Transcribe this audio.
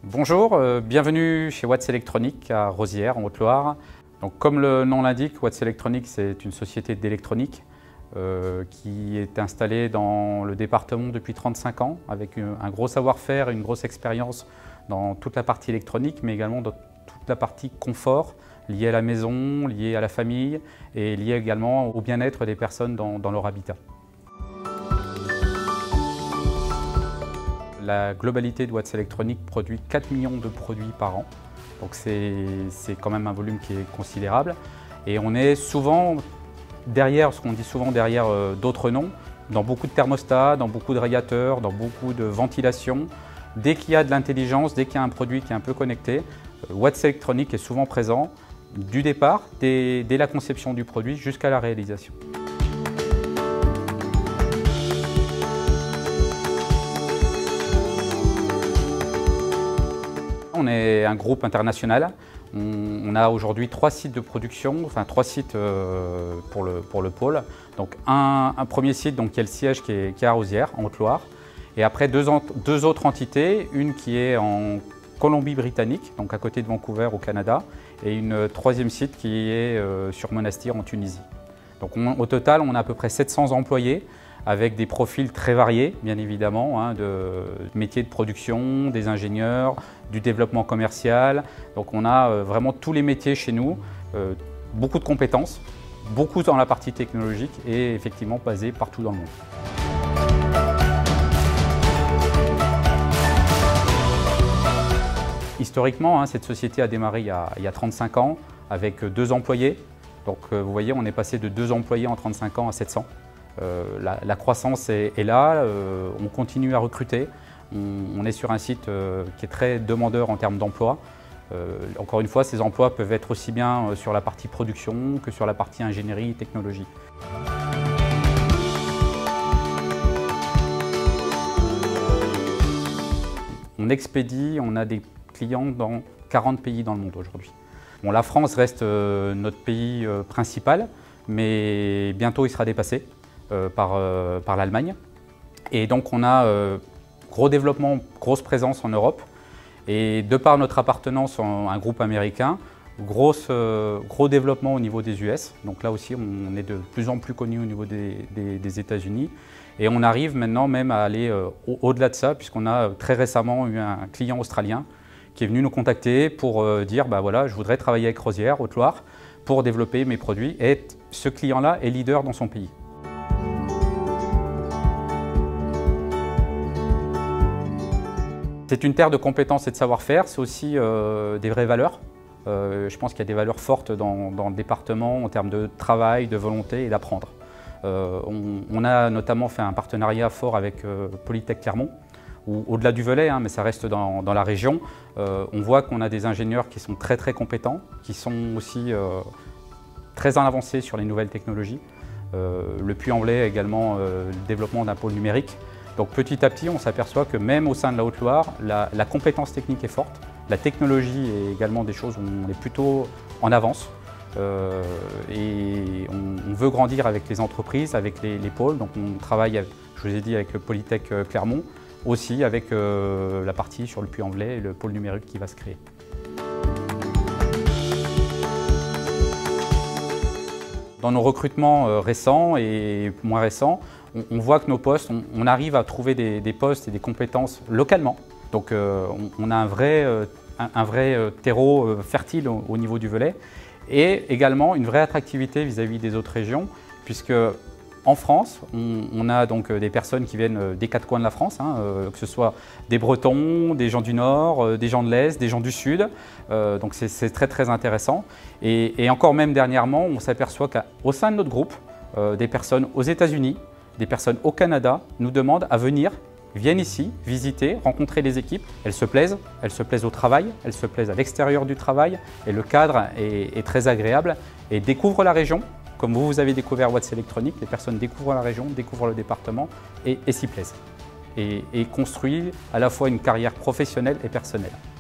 Bonjour, bienvenue chez Watts Electronics à Rosières, en Haute-Loire. Donc, comme le nom l'indique, Watts Electronics c'est une société d'électronique qui est installée dans le département depuis 35 ans avec un gros savoir-faire et une grosse expérience dans toute la partie électronique, mais également dans toute la partie confort liée à la maison, liée à la famille et liée également au bien-être des personnes dans leur habitat. La globalité de Watts Electronics produit 4 millions de produits par an, donc c'est quand même un volume qui est considérable. Et on est souvent derrière, ce qu'on dit souvent derrière d'autres noms, dans beaucoup de thermostats, dans beaucoup de radiateurs, dans beaucoup de ventilation. Dès qu'il y a de l'intelligence, dès qu'il y a un produit qui est un peu connecté, Watts Electronics est souvent présent du départ, dès la conception du produit jusqu'à la réalisation. On est un groupe international. On a aujourd'hui 3 sites de production, enfin 3 sites pour le pôle. Donc un premier site donc, qui est le siège qui est à Rosières, en Haute-Loire. Et après deux autres entités, une qui est en Colombie-Britannique, donc à côté de Vancouver au Canada, et une troisième site qui est sur Monastir en Tunisie. Donc au total, on a à peu près 700 employés, avec des profils très variés, bien évidemment, hein, de métiers de production, des ingénieurs, du développement commercial. Donc on a vraiment tous les métiers chez nous, beaucoup de compétences, beaucoup dans la partie technologique et effectivement basés partout dans le monde. Historiquement, hein, cette société a démarré il y a 35 ans avec 2 employés. Donc vous voyez, on est passé de 2 employés en 35 ans à 700. La croissance est là, on continue à recruter, on est sur un site qui est très demandeur en termes d'emploi. Encore une fois, ces emplois peuvent être aussi bien sur la partie production que sur la partie ingénierie et technologie. On expédie, on a des clients dans 40 pays dans le monde aujourd'hui. Bon, la France reste notre pays principal, mais bientôt il sera dépassé. Par l'Allemagne. Et donc on a gros développement, grosse présence en Europe. Et de par notre appartenance à un groupe américain, gros développement au niveau des US. Donc là aussi on est de plus en plus connu au niveau des États-Unis. Et on arrive maintenant même à aller au-delà de ça, puisqu'on a très récemment eu un client australien qui est venu nous contacter pour dire bah voilà, je voudrais travailler avec Rosières, Haute-Loire, pour développer mes produits. Et ce client-là est leader dans son pays. C'est une terre de compétences et de savoir-faire, c'est aussi des vraies valeurs. Je pense qu'il y a des valeurs fortes dans le département en termes de travail, de volonté et d'apprendre. On a notamment fait un partenariat fort avec Polytech Clermont, où au-delà du Velay, hein, mais ça reste dans la région, on voit qu'on a des ingénieurs qui sont très compétents, qui sont aussi très en avancée sur les nouvelles technologies. Le Puy-en-Velay a également le développement d'un pôle numérique. Donc petit à petit, on s'aperçoit que même au sein de la Haute-Loire, la compétence technique est forte. La technologie est également des choses où on est plutôt en avance. Et on veut grandir avec les entreprises, avec les pôles. Donc on travaille, je vous ai dit, avec le Polytech Clermont, aussi avec la partie sur le Puy-en-Velay et le pôle numérique qui va se créer. Dans nos recrutements récents et moins récents, on voit que nos postes, on arrive à trouver des postes et des compétences localement. Donc on a un vrai terreau fertile au niveau du Velay et également une vraie attractivité vis-à-vis des autres régions, puisque en France, on a donc des personnes qui viennent des 4 coins de la France, hein, que ce soit des Bretons, des gens du Nord, des gens de l'Est, des gens du Sud. Donc c'est très intéressant. Et encore même dernièrement, on s'aperçoit qu'au sein de notre groupe, des personnes aux États-Unis, des personnes au Canada nous demandent à venir, viennent ici, visiter, rencontrer les équipes. Elles se plaisent au travail, elles se plaisent à l'extérieur du travail et le cadre est très agréable et découvrent la région. Comme vous avez découvert Watts Electronics, les personnes découvrent la région, découvrent le département et s'y plaisent. Et construisent à la fois une carrière professionnelle et personnelle.